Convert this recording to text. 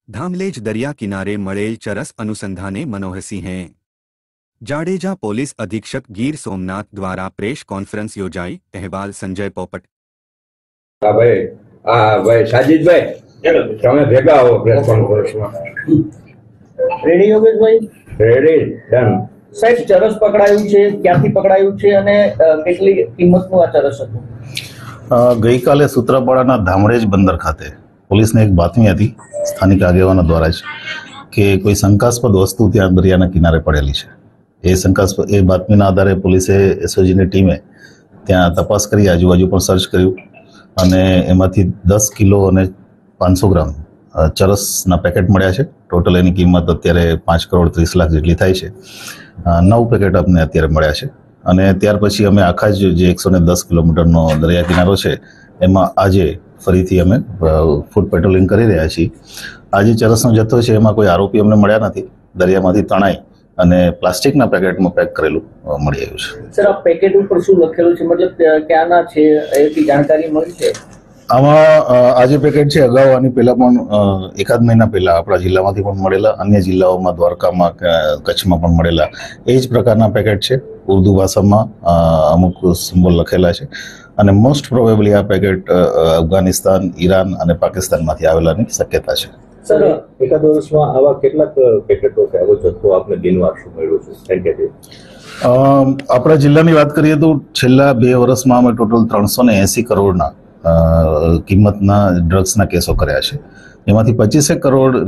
धामलेज दरिया किनारे मळेल चरस अनुसंधाने मनोहरसिंह जाडेजा पोलीस अधीक्षक गीर सोमनाथ द्वारा प्रेस कॉन्फ्रेंस योजाई। अहवाल संजय पोपट। भाई साजिद भाई તમે ભેગા આવો પ્રેસ કોન્ફરન્સમાં। રેડી યોગેશભાઈ? Ready done. સાહેબ, ચરસ પકડાયું છે, ક્યાંથી પકડાયું છે અને કેટલી કિંમતનું આ ચરસ હતું? ગઈકાલે સૂત્રાપાડાના ધામરેજ બંદર ખાતે પોલીસને એક બાતમી હતી સ્થાનિક આગેવાનો દ્વારા જ કે કોઈ શંકાસ્પદ વસ્તુ ત્યાં દરિયાના કિનારે પડેલી છે। એ બાતમીના આધારે પોલીસે એસઓજીની ટીમે ત્યાં તપાસ કરી, આજુબાજુ પણ સર્ચ કર્યું અને એમાંથી 10 કિલો અને 500 ગ્રામ ચરસના પેકેટ મળ્યા છે। ટોટલ એની કિંમત અત્યારે 5 કરોડ 30 લાખ જેટલી થાય છે। 9 પેકેટ અમને અત્યારે મળ્યા છે અને ત્યાર પછી અમે આખા જે 110 કિલોમીટરનો દરિયા કિનારો છે એમાં આજે ફરીથી અમે ફૂડ પેટ્રોલિંગ કરી રહ્યા છીએ। આજે ચરસનો જથ્થો છે એમાં કોઈ આરોપી અમને મળ્યા નથી। દરિયામાંથી તણાઈ અને પ્લાસ્ટિકના પેકેટમાં પેક કરેલું મળી આવ્યું છે। સર, આ પેકેટ ઉપર શું લખેલું છે, મતલબ ક્યાંના છે એની જાણકારી મળી છે? આમાં આ જે પેકેટ છે અગાઉ આની પહેલા પણ એકાદ મહિના પહેલા આપણા જિલ્લામાંથી પણ મળેલા, અન્ય જિલ્લાઓમાં દ્વારકામાં કચ્છમાં પણ મળેલા એ જ પ્રકારના પેકેટ છે। ઉર્દુ ભાષામાં અમુક સિમ્બોલ લખેલા છે અને મોસ્ટ પ્રોબેબલી આ પેકેટ અફઘાનિસ્તાન, ઈરાન અને પાકિસ્તાનમાંથી આવેલાની શક્યતા છે। સર, એકાદ વર્ષમાં આવા કેટલાક પેકેટો કે આવો જથ્થો આપને દિનવાર શું મળ્યો છે? આપણા જિલ્લાની વાત કરીએ તો છેલ્લા 2 વર્ષમાં અમે ટોટલ 380 કરોડના કિંમતના ડ્રગ્સના કેસો કર્યા છે। એમાંથી 25 કરોડ